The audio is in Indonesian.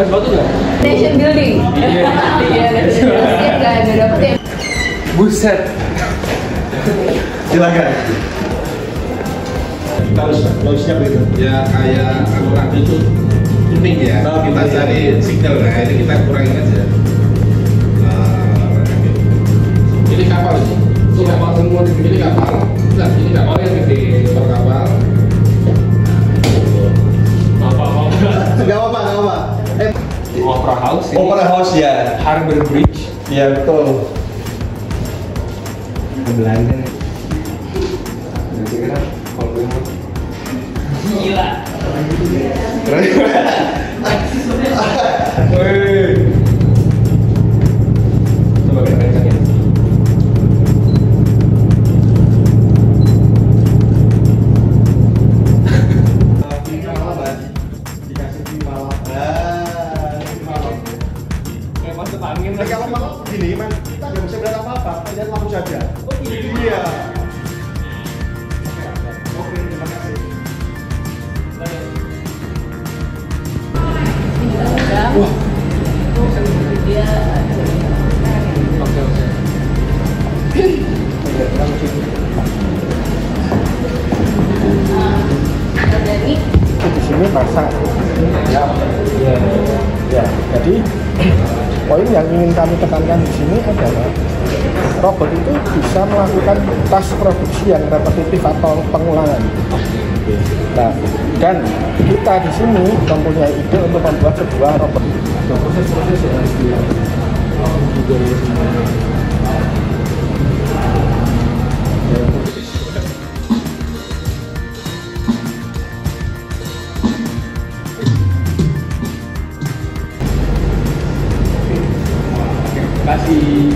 tugas waktu nggak? Nation building. Iya, nation building nggak dapet ya. Buset. Silakan. Kita harus siap gitu. Ya kayak radio itu kuning ya. Nah, kita iya. cari signal, nah ini kita kurangin aja. Ini kapal sih. Itu kapal semua di sini kapal. Nah, ini kapal yang gede luar kapal. Gak apa-apa. Opera House. Ini Opera House ya. Harbor Bridge. Iya betul. Belanda. Nanti kita kalau gue mau. Gila. Woi. Coba kita kencang ya. Kalau malam begini, man, kita nggak bisa lihat apa-apa, lihat lampu saja. Oh iya. Oke, terima kasih. Wah. Dia. Dari di sini masak. Ya, jadi poin yang ingin kami tekankan di sini adalah robot itu bisa melakukan tas produksi yang repetitif atau pengulangan. Nah, dan kita di sini mempunyai ide untuk membuat sebuah robot. Proses-proses yang harus Kasih.